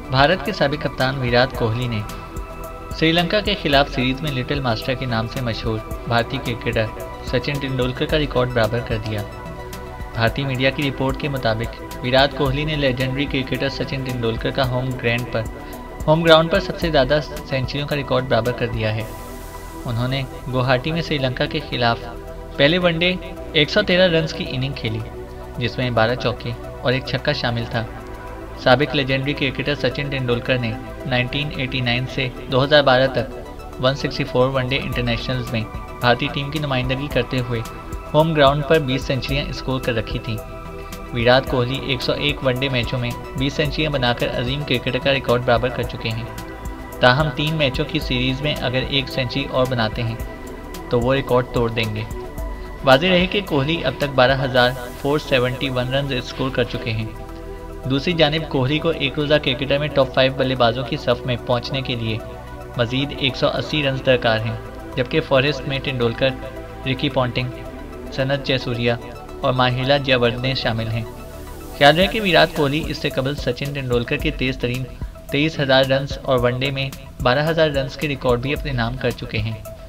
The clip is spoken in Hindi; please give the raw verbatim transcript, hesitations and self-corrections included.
भारत के साबिक कप्तान विराट कोहली ने श्रीलंका के खिलाफ सीरीज में लिटिल मास्टर के नाम से मशहूर भारतीय क्रिकेटर सचिन तेंदुलकर का रिकॉर्ड बराबर कर दिया। भारतीय मीडिया की रिपोर्ट के मुताबिक विराट कोहली ने लेजेंडरी क्रिकेटर सचिन तेंदुलकर का होम ग्राउंड पर होम ग्राउंड पर सबसे ज़्यादा सेंचुरियों का रिकॉर्ड बराबर कर दिया है। उन्होंने गुवाहाटी में श्रीलंका के खिलाफ पहले वनडे एक सौ तेरह रन की इनिंग खेली, जिसमें बारह चौके और एक छक्का शामिल था। साबिक लेजेंडरी क्रिकेटर सचिन तेंदुलकर ने उन्नीस सौ नवासी से दो हज़ार बारह तक एक सौ चौंसठ वनडे इंटरनेशनल्स में भारतीय टीम की नुमाइंदगी करते हुए होम ग्राउंड पर बीस सेंचुरियां स्कोर कर रखी थीं। विराट कोहली एक सौ एक वनडे मैचों में बीस सेंचुरियां बनाकर अजीम क्रिकेटर का रिकॉर्ड बराबर कर चुके हैं। ताहम तीन मैचों की सीरीज़ में अगर एक सेंचुरी और बनाते हैं तो वो रिकॉर्ड तोड़ देंगे। वाज़ेह रहे कि कोहली अब तक बारह हज़ार चार सौ इकहत्तर रन स्कोर कर चुके हैं। दूसरी जानिब कोहली को एक रोज़ा क्रिकेटर में टॉप फाइव बल्लेबाजों की सफ़ में पहुंचने के लिए मज़ीद एक सौ अस्सी रन दरकार हैं, जबकि फॉरेस्ट में तेंदुलकर, रिकी पॉन्टिंग, सनत जयसूर्या और माहिला जयवर्धने शामिल हैं। ख्याल रहे कि विराट कोहली इससे कबल सचिन तेंदुलकर के तेज़ तरीन तेईस हज़ार रन और वनडे में बारह हज़ार रन के रिकॉर्ड भी अपने नाम कर चुके हैं।